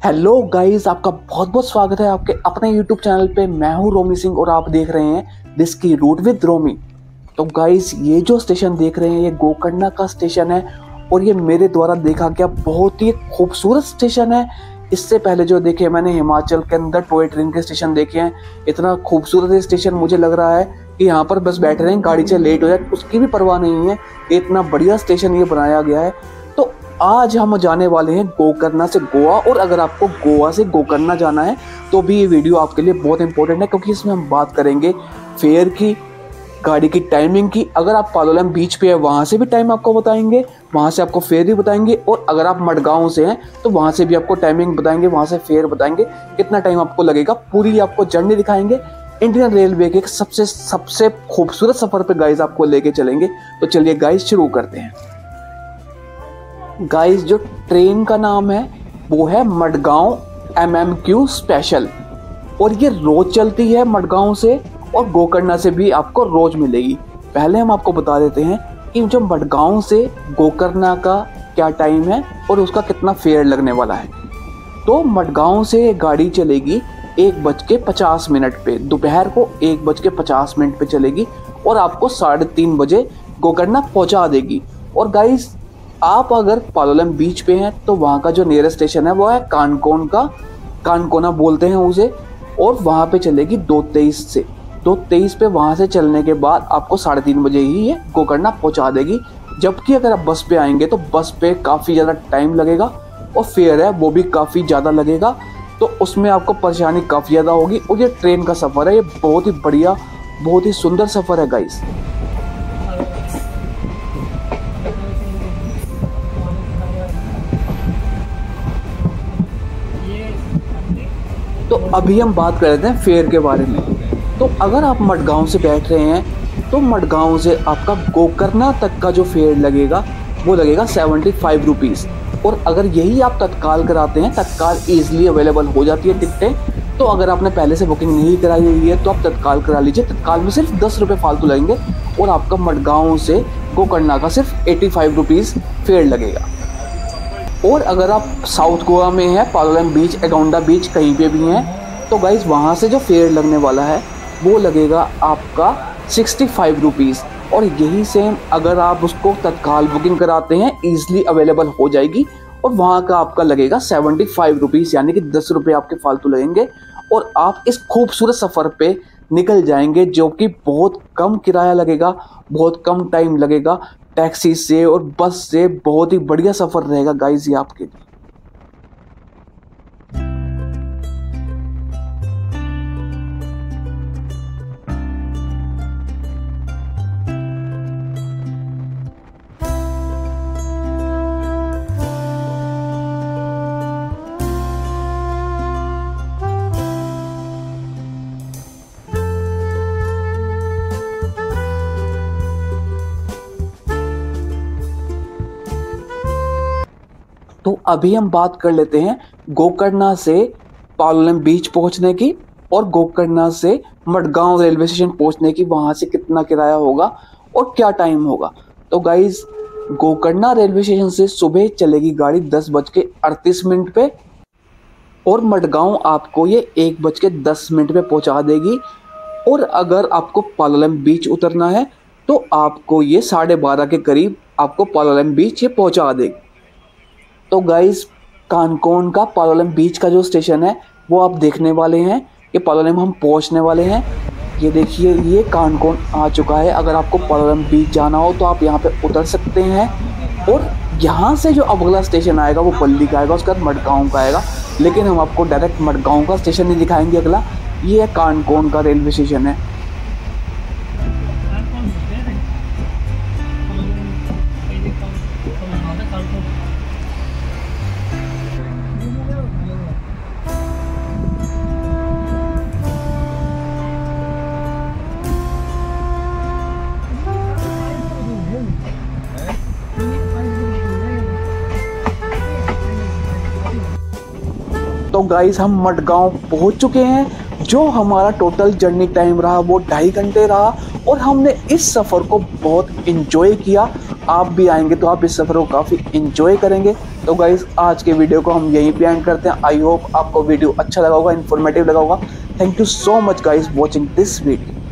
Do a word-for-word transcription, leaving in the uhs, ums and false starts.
Hello guys, आपका बहुत बहुत स्वागत है आपके अपने यूट्यूब चैनल पे। मैं हूं रोमी सिंह और आप देख रहे हैं डिस्की रूट विद रोमी। तो गाइस, ये जो स्टेशन देख रहे हैं ये गोकर्णा का स्टेशन है और ये मेरे द्वारा देखा गया बहुत ही खूबसूरत स्टेशन है। इससे पहले जो देखे मैंने हिमाचल के अंदर टॉय ट्रेन के स्टेशन देखे हैं। इतना खूबसूरत ये स्टेशन मुझे लग रहा है कि यहाँ पर बस बैठे रहें, गाड़ी से लेट हो जाए उसकी भी परवाह नहीं है। इतना बढ़िया स्टेशन ये बनाया गया है। तो आज हम जाने वाले हैं गोकर्णा से गोवा, और अगर आपको गोवा से गोकर्णा जाना है तो भी ये वीडियो आपके लिए बहुत इंपॉर्टेंट है, क्योंकि इसमें हम बात करेंगे फेयर की, गाड़ी की टाइमिंग की। अगर आप पालोलेम बीच पे है वहाँ से भी टाइम आपको बताएंगे, वहाँ से आपको फेयर भी बताएंगे, और अगर आप मडगांव से हैं तो वहाँ से भी आपको टाइमिंग बताएंगे, वहाँ से फेयर बताएंगे, कितना टाइम आपको लगेगा, पूरी आपको जर्नी दिखाएंगे। इंडियन रेलवे के सबसे सबसे खूबसूरत सफर पे गाइज आपको लेके चलेंगे। तो चलिए गाइज शुरू करते हैं। गाइस, जो ट्रेन का नाम है वो है Madgaon M M Q special, और ये रोज चलती है मडगांव से, और गोकर्णा से भी आपको रोज मिलेगी। पहले हम आपको बता देते हैं कि जो मडगांव से गोकर्णा का क्या टाइम है और उसका कितना फेयर लगने वाला है। तो मडगांव से गाड़ी चलेगी एक बज के पचास मिनट पे, दोपहर को एक बज के पचास मिनट पे चलेगी और आपको साढ़े तीन बजे गोकर्णा पहुंचा देगी। और गाइस, आप अगर पालोलेम बीच पे हैं तो वहाँ का जो नियरेस्ट स्टेशन है वो है कानकोन का, कानकोना बोलते हैं उसे, और वहाँ पे चलेगी दो तेईस से दो तेईस पे। वहाँ से चलने के बाद आपको साढ़े तीन बजे ही ये गोकर्णा पहुँचा देगी। जबकि अगर आप बस पे आएंगे तो बस पे काफ़ी ज़्यादा टाइम लगेगा और फेयर है वो भी काफ़ी ज़्यादा लगेगा, तो उसमें आपको परेशानी काफ़ी ज़्यादा होगी। और ये ट्रेन का सफ़र है, ये बहुत ही बढ़िया, बहुत ही सुंदर सफ़र है गाइस। तो अभी हम बात कर लेते हैं फेयर के बारे में। तो अगर आप मडगांव से बैठ रहे हैं तो मडगांव से आपका गोकर्णा तक का जो फेयर लगेगा वो लगेगा सेवेंटी फाइव रुपीज़। और अगर यही आप तत्काल कराते हैं, तत्काल ईजिली अवेलेबल हो जाती है टिकटें। तो अगर आपने पहले से बुकिंग नहीं कराई हुई है तो आप तत्काल करा लीजिए। तत्काल में सिर्फ दस रुपये फालतू लगेंगे और आपका मडगांव से गोकर्णा का सिर्फ एटी फाइव रुपीज़ फेयर लगेगा। और अगर आप साउथ गोवा में है, पालोलेम बीच, एगोंडा बीच कहीं पे भी हैं, तो गाइज वहाँ से जो फेयर लगने वाला है वो लगेगा आपका सिक्सटी फाइव रुपीज़। और यही सेम अगर आप उसको तत्काल बुकिंग कराते हैं ईजिली अवेलेबल हो जाएगी, और वहाँ का आपका लगेगा सेवेंटी फाइव रुपीज़, यानी कि दस रुपये आपके फालतू लगेंगे और आप इस खूबसूरत सफ़र पे निकल जाएंगे, जो कि बहुत कम किराया लगेगा, बहुत कम टाइम लगेगा। टैक्सी से और बस से बहुत ही बढ़िया सफ़र रहेगा गाइस ये आपके लिए। तो अभी हम बात कर लेते हैं गोकर्णा से पालोलेम बीच पहुंचने की और गोकर्णा से मडगांव रेलवे स्टेशन पहुंचने की। वहां से कितना किराया होगा और क्या टाइम होगा। तो गाइज, गोकर्णा रेलवे स्टेशन से सुबह चलेगी गाड़ी दस बज के अड़तीस मिनट पे, और मडगांव आपको ये एक बज के दस मिनट पे पहुंचा देगी। और अगर आपको पालोलेम बीच उतरना है तो आपको ये साढ़े बारह के करीब आपको पालोलेम बीच ये पहुंचा देगी। तो गाइस, कानकोन का पालोलेम बीच का जो स्टेशन है वो आप देखने वाले हैं। ये पालोलेम हम पहुंचने वाले हैं। ये देखिए, ये कानकोन आ चुका है। अगर आपको पालोलेम बीच जाना हो तो आप यहाँ पे उतर सकते हैं, और यहाँ से जो अगला स्टेशन आएगा वो बल्ली का आएगा, उसके बाद मडगांव का आएगा। लेकिन हम आपको डायरेक्ट मडगांव का स्टेशन नहीं दिखाएंगे। अगला ये है कानकोन का रेलवे स्टेशन है। तो गाइस, हम मडगांव पहुंच चुके हैं। जो हमारा टोटल जर्नी टाइम रहा वो ढाई घंटे रहा, और हमने इस सफ़र को बहुत इंजॉय किया। आप भी आएंगे तो आप इस सफ़र को काफ़ी इंजॉय करेंगे। तो गाइज़ आज के वीडियो को हम यहीं पे एंड करते हैं। आई होप आपको वीडियो अच्छा लगा होगा, इन्फॉर्मेटिव लगा होगा। Thank you so much guys watching this video.